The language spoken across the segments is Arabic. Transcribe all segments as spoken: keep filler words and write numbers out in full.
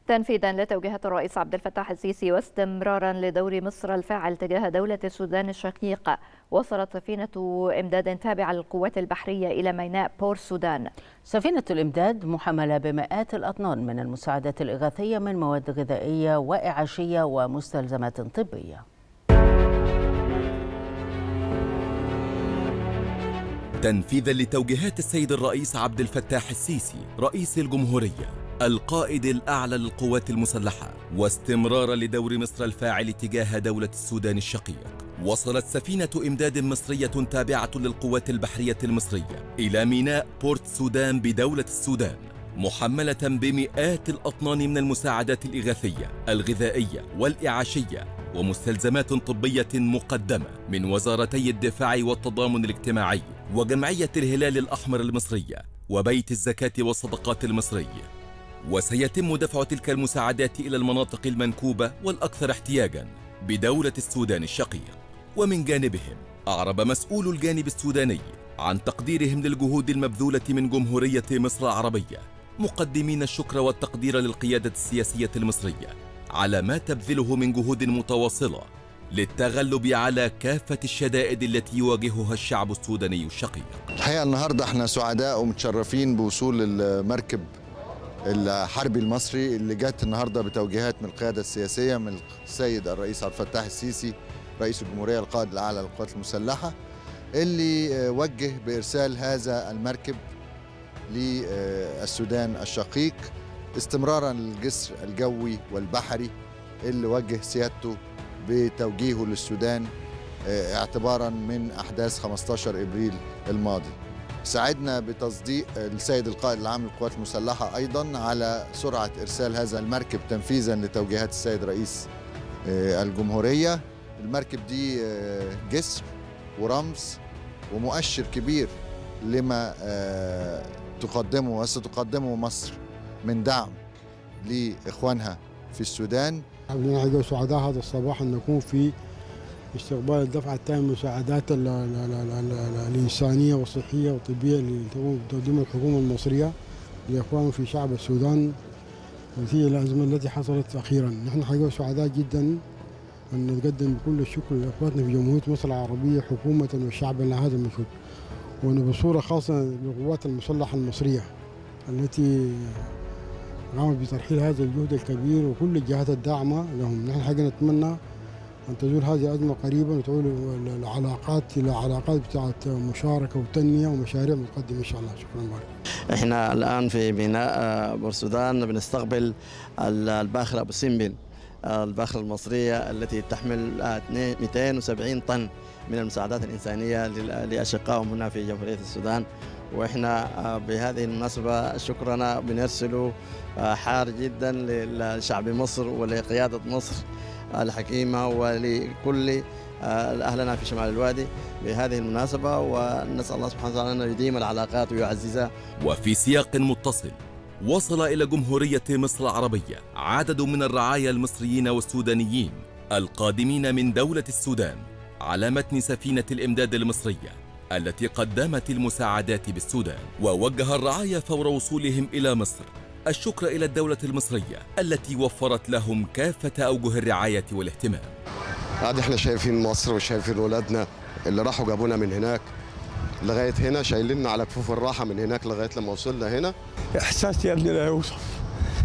تنفيذا لتوجيهات الرئيس عبد الفتاح السيسي واستمرارا لدور مصر الفاعل تجاه دولة السودان الشقيق، وصلت سفينة إمداد تابعة للقوات البحرية إلى ميناء بور السودان. سفينة الإمداد محملة بمئات الأطنان من المساعدات الإغاثية من مواد غذائية وإعاشية ومستلزمات طبية. تنفيذا لتوجيهات السيد الرئيس عبد الفتاح السيسي رئيس الجمهورية القائد الأعلى للقوات المسلحة، واستمرارا لدور مصر الفاعل تجاه دولة السودان الشقيق، وصلت سفينة إمداد مصرية تابعة للقوات البحرية المصرية إلى ميناء بورت سودان بدولة السودان، محملة بمئات الأطنان من المساعدات الإغاثية الغذائية والإعاشية ومستلزمات طبية مقدمة من وزارتي الدفاع والتضامن الاجتماعي وجمعية الهلال الأحمر المصرية وبيت الزكاة والصدقات المصري. وسيتم دفع تلك المساعدات إلى المناطق المنكوبة والأكثر احتياجاً بدولة السودان الشقيق. ومن جانبهم أعرب مسؤول الجانب السوداني عن تقديرهم للجهود المبذولة من جمهورية مصر العربية، مقدمين الشكر والتقدير للقيادة السياسية المصرية على ما تبذله من جهود متواصلة للتغلب على كافة الشدائد التي يواجهها الشعب السوداني الشقيق. الحقيقة النهاردة احنا سعداء ومتشرفين بوصول المركب الحربي المصري اللي جت النهارده بتوجيهات من القياده السياسيه من السيد الرئيس عبد الفتاح السيسي رئيس الجمهوريه القائد الاعلى للقوات المسلحه، اللي وجه بارسال هذا المركب للسودان الشقيق استمرارا للجسر الجوي والبحري اللي وجه سيادته بتوجيهه للسودان اعتبارا من احداث خمسة عشر ابريل الماضي. ساعدنا بتصديق السيد القائد العام للقوات المسلحة أيضا على سرعة إرسال هذا المركب تنفيذا لتوجيهات السيد رئيس الجمهورية. المركب دي جسر ورمز ومؤشر كبير لما تقدمه وستقدمه مصر من دعم لإخوانها في السودان. نحن سعداء هذا الصباح أن نكون في استقبال الدفعة الثانية من المساعدات الإنسانية والصحية والطبية اللي تقدمها الحكومة المصرية لإخواننا في شعب السودان نتيجة الأزمة التي حصلت أخيرا. نحن حقيقة سعداء جدا أن نقدم بكل الشكر لإخواتنا في جمهورية مصر العربية حكومة وشعبا لهذا المجهود، وبصورة خاصة للقوات المسلحة المصرية التي قامت بترحيل هذا الجهد الكبير وكل الجهات الداعمة لهم. نحن حقيقة نتمنى أن تزول هذه الأزمة قريبا وتعود العلاقات إلى علاقات بتاعت مشاركة وتنمية ومشاريع متقدمة إن شاء الله. شكرا بارك. إحنا الآن في ميناء بور السودان بنستقبل الباخرة أبو سمبل، الباخرة المصرية التي تحمل مئتين وسبعين طن من المساعدات الإنسانية لأشقائهم هنا في جمهورية السودان. وإحنا بهذه المناسبة شكرنا بنرسله حار جدا لشعب مصر ولقيادة مصر الحكيمة ولكل أهلنا في شمال الوادي بهذه المناسبة، ونسأل الله سبحانه وتعالى أن يديم العلاقات ويعززها. وفي سياق متصل وصل إلى جمهورية مصر العربية عدد من الرعايا المصريين والسودانيين القادمين من دولة السودان على متن سفينة الإمداد المصرية التي قدمت المساعدات بالسودان. ووجه الرعايا فور وصولهم إلى مصر الشكر إلى الدولة المصرية التي وفرت لهم كافة أوجه الرعاية والاهتمام. عاد احنا شايفين مصر وشايفين ولادنا اللي راحوا جابونا من هناك لغاية هنا، شايليننا على كفوف الراحة من هناك لغاية لما وصلنا هنا. إحساس يا ابني لا يوصف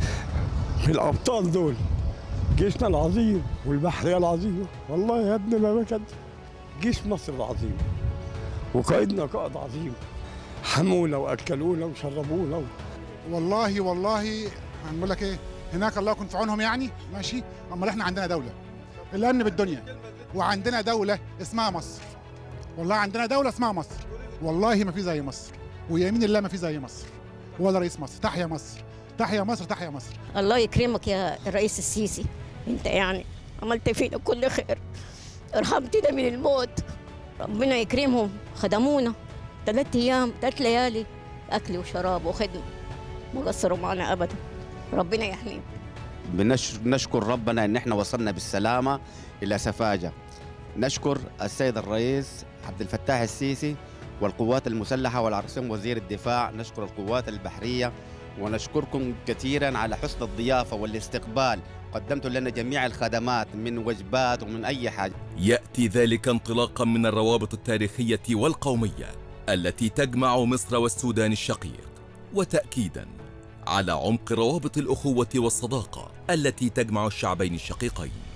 في الأبطال دول، جيشنا العظيم والبحرية العظيمة. والله يا ابني ما بكد، جيش مصر العظيم وقائدنا قائد عظيم، حمونا وأكلونا وشربونا. والله والله هنقول لك ايه، هناك الله يكون في عونهم يعني ماشي. اما احنا عندنا دوله الامن بالدنيا، وعندنا دوله اسمها مصر. والله عندنا دوله اسمها مصر، والله ما في زي مصر، ويمين الله ما في زي مصر ولا رئيس مصر. تحيا مصر، تحيا مصر، تحيا مصر. الله يكرمك يا الرئيس السيسي، انت يعني عملت فينا كل خير، ارحمتنا من الموت. ربنا يكرمهم، خدمونا ثلاث ايام ثلاث ليالي اكل وشراب وخدمه، ما قصروا معنا ابدا. ربنا يحميهم. بنشكر ربنا ان احنا وصلنا بالسلامه الى سفاجه. نشكر السيد الرئيس عبد الفتاح السيسي والقوات المسلحه والعرسين وزير الدفاع. نشكر القوات البحريه ونشكركم كثيرا على حسن الضيافة والاستقبال، قدمتوا لنا جميع الخدمات من وجبات ومن أي حاجة. يأتي ذلك انطلاقا من الروابط التاريخية والقومية التي تجمع مصر والسودان الشقيق، وتأكيدا على عمق روابط الأخوة والصداقة التي تجمع الشعبين الشقيقين.